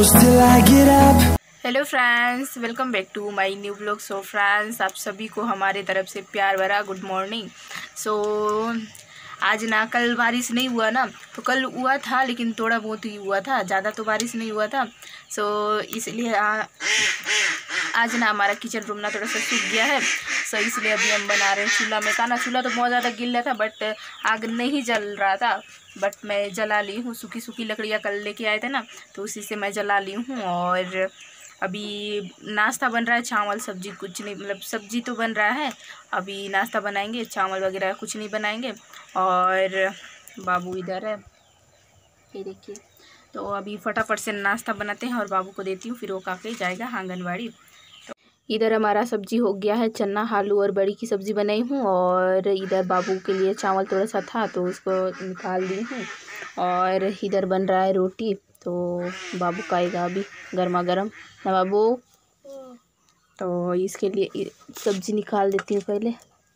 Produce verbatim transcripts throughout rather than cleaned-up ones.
close till I get up. Hello friends, welcome back to my new blog. So friends, आप सभी को हमारे तरफ से प्यार भरा गुड मॉर्निंग। सो आज ना कल बारिश नहीं हुआ ना, तो कल हुआ था लेकिन थोड़ा बहुत ही हुआ था, ज़्यादा तो बारिश नहीं हुआ था। सो इसलिए आज ना हमारा किचन रूम ना थोड़ा सा सूख गया है। सो इसलिए अभी हम बना रहे हैं चूल्हा में खाना। चूल्हा तो बहुत ज़्यादा गिल्ला था बट आग नहीं जल रहा था, बट मैं जला ली हूँ। सूखी सूखी लकड़ियाँ कल लेके आए थे ना, तो उसी से मैं जला ली हूँ। और अभी नाश्ता बन रहा है, चावल सब्जी कुछ नहीं, मतलब सब्जी तो बन रहा है, अभी नाश्ता बनाएंगे, चावल वगैरह कुछ नहीं बनाएंगे। और बाबू इधर है, ये देखिए। तो अभी फटाफट से नाश्ता बनाते हैं और बाबू को देती हूँ, फिर वो खा के जाएगा आंगनबाड़ी। तो इधर हमारा सब्जी हो गया है, चना आलू और बड़ी की सब्ज़ी बनाई हूँ। और इधर बाबू के लिए चावल थोड़ा सा था तो उसको निकाल दी हूँ। और इधर बन रहा है रोटी, तो बाबू खाएगा अभी गर्मा गर्म ना बाबू। तो इसके लिए सब्जी निकाल देती हूँ पहले।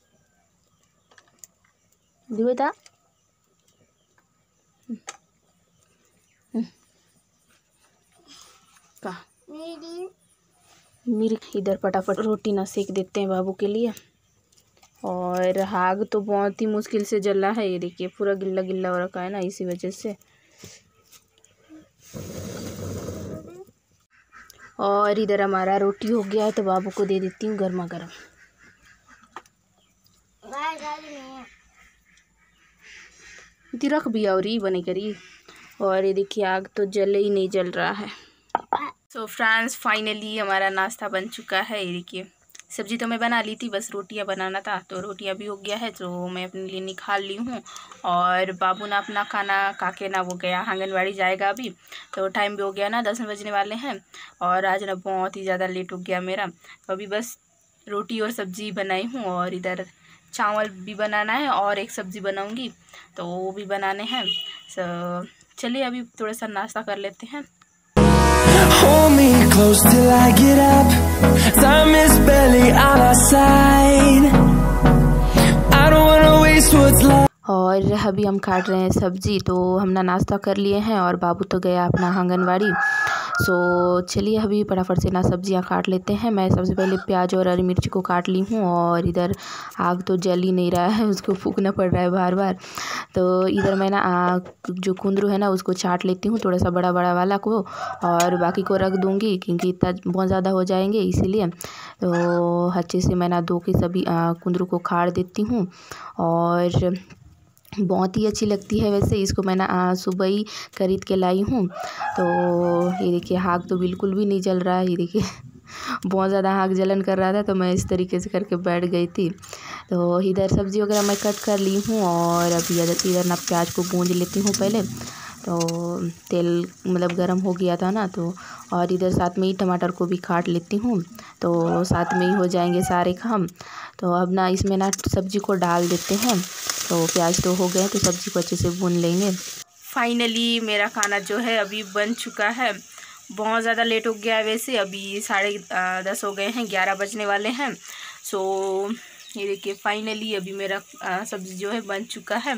बेटा का मेरी इधर फटाफट रोटी ना सेक देते हैं बाबू के लिए। और आग तो बहुत ही मुश्किल से जला है, ये देखिए पूरा गिल्ला गिल्ला हो रखा है ना, इसी वजह से। और इधर हमारा रोटी हो गया है तो बाबू को दे देती हूँ गर्मा गर्म। रख भी और ही बने करी। और ये देखिए आग तो जले ही नहीं जल रहा है। सो फ्रेंड्स, फाइनली हमारा नाश्ता बन चुका है। ये देखिए सब्जी तो मैं बना ली थी, बस रोटियां बनाना था, तो रोटियां भी हो गया है, तो मैं अपने लिए निकाल ली हूँ। और बाबू ना अपना खाना खा के ना वो गया आंगनबाड़ी, जाएगा अभी। तो टाइम भी हो गया ना, दस बजने वाले हैं। और आज ना बहुत ही ज़्यादा लेट हो गया मेरा, तो अभी बस रोटी और सब्जी बनाई हूँ। और इधर चावल भी बनाना है और एक सब्ज़ी बनाऊँगी, तो वो भी बनाने हैं। सो चलिए अभी थोड़ा सा नाश्ता कर लेते हैं। Hold me close till I get up. Time is barely on our side. I don't wanna waste what's left. और अभी हम काट रहे हैं सब्जी, तो हमने नाश्ता कर लिए हैं और बाबू तो गया अपना आंगनबाड़ी। सो चलिए अभी फटाफट से ना सब्जियां काट लेते हैं। मैं सबसे पहले प्याज और हरी मिर्च को काट ली हूँ। और इधर आग तो जल ही नहीं रहा है, उसको फूकना पड़ रहा है बार बार। तो इधर मैं ना जो कुंदरू है ना उसको चाट लेती हूँ, थोड़ा सा बड़ा बड़ा वाला को, और बाकी को रख दूँगी क्योंकि इतना बहुत ज़्यादा हो जाएंगे इसीलिए। तो अच्छे से मैं ना धो के सभी कुंदरू को काट देती हूँ। और बहुत ही अच्छी लगती है वैसे, इसको मैं ना सुबह ही खरीद के लाई हूँ। तो ये देखिए आग तो बिल्कुल भी नहीं जल रहा है, ये देखिए बहुत ज़्यादा आग जलन कर रहा था, तो मैं इस तरीके से करके बैठ गई थी। तो इधर सब्ज़ी वगैरह मैं कट कर ली हूँ। और अभी इधर ना प्याज को भूंज लेती हूँ पहले, तो तेल मतलब गरम हो गया था ना, तो और इधर साथ में ही टमाटर को भी काट लेती हूँ, तो साथ में ही हो जाएंगे सारे काम। तो अब ना इसमें ना सब्ज़ी को डाल देते हैं। तो प्याज तो हो गए, तो सब्ज़ी को अच्छे से भून लेंगे। फाइनली मेरा खाना जो है अभी बन चुका है। बहुत ज़्यादा लेट हो गया है वैसे, अभी साढ़े दस हो गए हैं, ग्यारह बजने वाले हैं। सो ये देखिए फाइनली अभी मेरा सब्ज़ी जो है बन चुका है।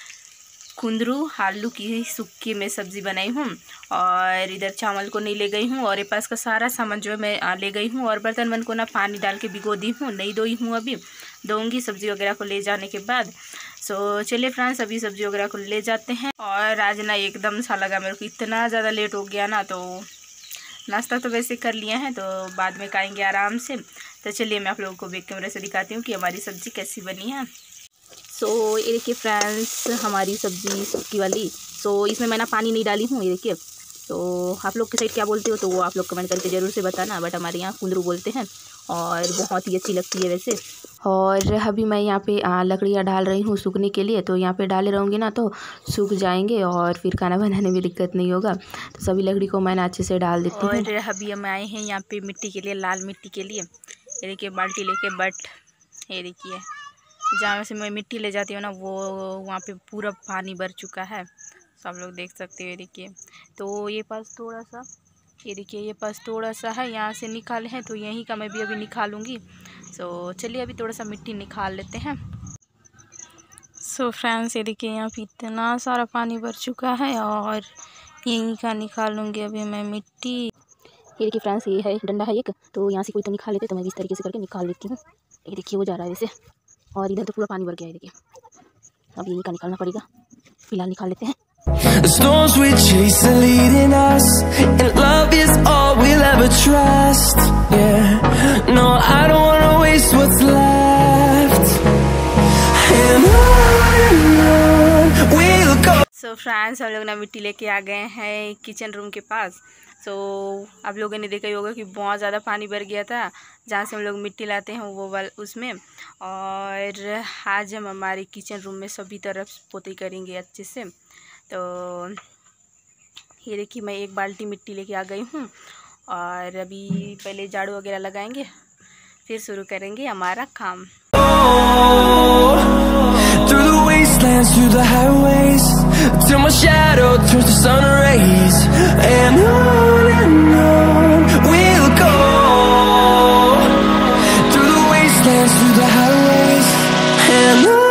कुंदरू आलू की सुक्की में सब्ज़ी बनाई हूँ। और इधर चावल को नहीं ले गई हूँ, और ये पास का सारा सामान जो है मैं ले गई हूँ। और बर्तन मन को ना पानी डाल के भिगो दी हूँ, नहीं धोई हूँ, अभी धोऊंगी सब्ज़ी वगैरह को ले जाने के बाद। सो चलिए फ्रेंड्स, अभी सब्ज़ी वगैरह को ले जाते हैं। और आज ना एकदम सा लगा मेरे को, इतना ज़्यादा लेट हो गया ना, तो नाश्ता तो वैसे कर लिए हैं, तो बाद में खाएँगे आराम से। तो चलिए मैं आप लोगों को बैक कैमरे से दिखाती हूँ कि हमारी सब्ज़ी कैसी बनी है। सो so, ये देखिए फ्रेंड्स, हमारी सब्ज़ी सुक्की वाली। सो so, इसमें मैंने पानी नहीं डाली हूँ, ये देखिए। तो आप लोग के साइड क्या बोलते हो, तो वो आप लोग कमेंट करके ज़रूर से बताना, बट हमारे यहाँ कुंदरू बोलते हैं। और बहुत ही अच्छी लगती है वैसे। और अभी मैं यहाँ पे लकड़ियाँ डाल रही हूँ सूखने के लिए, तो यहाँ पे डाले रहूँगी ना तो सूख जाएंगे और फिर खाना बनाने में दिक्कत नहीं होगा। तो सभी लकड़ी को मैंने अच्छे से डाल देती हूँ। और अभी हम आए हैं यहाँ पे मिट्टी के लिए, लाल मिट्टी के लिए। ये देखिए बाल्टी लेके, बट ये देखिए जहाँ से मैं मिट्टी ले जाती हूँ ना, वो वहाँ पे पूरा पानी भर चुका है, सब लोग देख सकते हो। देखिए तो ये पास थोड़ा सा, ये देखिए ये पास थोड़ा सा है, यहाँ से निकाले हैं, तो यहीं का मैं भी अभी निकालूंगी। सो चलिए अभी थोड़ा सा मिट्टी निकाल लेते हैं। सो फ्रेंड्स, ये देखिए यहाँ पे इतना सारा पानी भर चुका है। और यहीं का निकालूंगी अभी मैं मिट्टी। ये देखिए फ्रेंड्स, ये है डंडा है एक, तो यहाँ से कोई तो निकाल लेते, तो मैं इस तरीके से करके निकाल लेती हूँ। ये देखिए वो जा रहा है वैसे, और इधर तो पूरा पानी भर गया है। देखिए अब यहीं का निकालना पड़ेगा, फिलहाल निकाल लेते हैं। The storms we chase are leading us, and love is all we'll ever trust. Yeah, no, I don't wanna waste what's left, and on and on we'll go. So friends, हम लोग ना मिट्टी लेके आ गए हैं किचन रूम के पास। सो so, आप लोगों ने देखा ही होगा कि बहुत ज़्यादा पानी भर गया था जहाँ से हम लोग मिट्टी लाते हैं वो वाल उसमें। और आज हम हमारे किचन रूम में सभी तरफ पोती करेंगे अच्छे से। तो ये देखिए मैं एक बाल्टी मिट्टी लेके आ गई हूँ, और अभी पहले झाड़ू वगैरह लगाएंगे, फिर शुरू करेंगे हमारा काम। Through the wastelands, through the highways, till my shadow turns to sun rays, and on and on we'll go. Through the wastelands, through the highways, and on.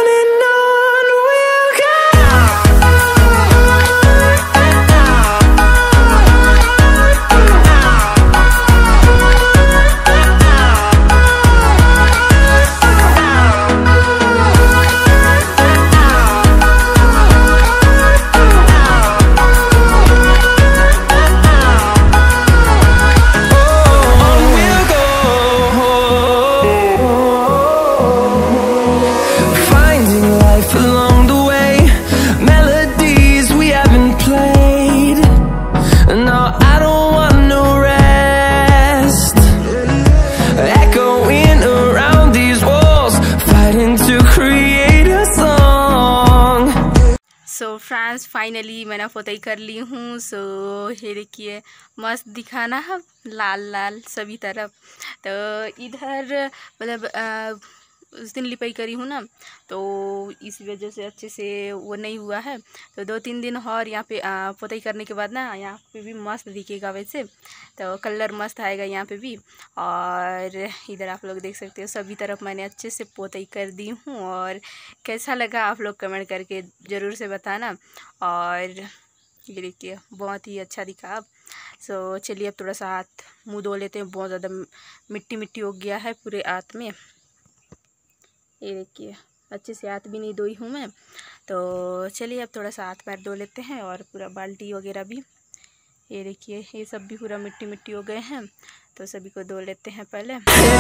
So friends, finally मैंने पोताई कर ली हूँ। सो ये देखिए मस्त दिखाना है लाल लाल सभी तरफ। तो इधर मतलब उस दिन लिपाई करी हूँ ना, तो इस वजह से अच्छे से वो नहीं हुआ है। तो दो तीन दिन और यहाँ पे पोताई करने के बाद ना यहाँ पे भी मस्त दिखेगा वैसे, तो कलर मस्त आएगा यहाँ पे भी। और इधर आप लोग देख सकते हो सभी तरफ मैंने अच्छे से पोताई कर दी हूँ। और कैसा लगा आप लोग कमेंट करके ज़रूर से बताना। और ये देखिए बहुत ही अच्छा दिखा अब। सो चलिए अब थोड़ा सा हाथ मुँह धो लेते हैं, बहुत ज़्यादा मिट्टी मिट्टी हो गया है पूरे हाथ में। ये देखिए अच्छे से हाथ भी नहीं धोई हूँ मैं। तो चलिए अब थोड़ा सा हाथ पैर धो लेते हैं, और पूरा बाल्टी वगैरह भी। ये देखिए ये सब भी पूरा मिट्टी मिट्टी हो गए हैं, तो सभी को धो लेते हैं पहले।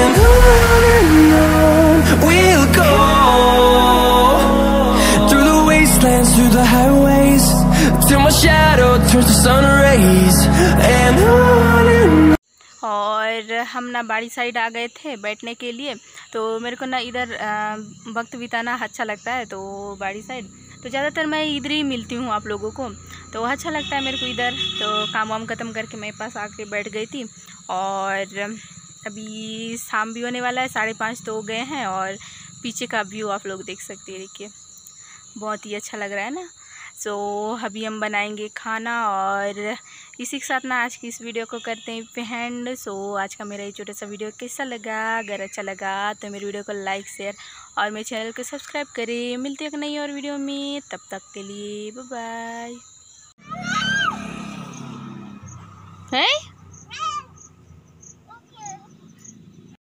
और हम ना बाड़ी साइड आ गए थे बैठने के लिए, तो मेरे को ना इधर वक्त बिताना अच्छा लगता है। तो बाड़ी साइड तो ज़्यादातर मैं इधर ही मिलती हूँ आप लोगों को, तो अच्छा लगता है मेरे को इधर। तो काम वाम ख़त्म करके मेरे पास आके बैठ गई थी। और अभी शाम भी होने वाला है, साढ़े पाँच तो हो गए हैं। और पीछे का व्यू आप लोग देख सकते हैं, देखिए बहुत ही अच्छा लग रहा है ना। सो so, अभी हम बनाएंगे खाना, और इसी के साथ ना आज की इस वीडियो को करते हैं पेंड। सो so, आज का मेरा ये छोटा सा वीडियो कैसा लगा? अगर अच्छा लगा तो मेरे वीडियो को लाइक शेयर और मेरे चैनल को सब्सक्राइब करें। मिलते हैं एक नई और वीडियो में, तब तक के लिए बाय बाय।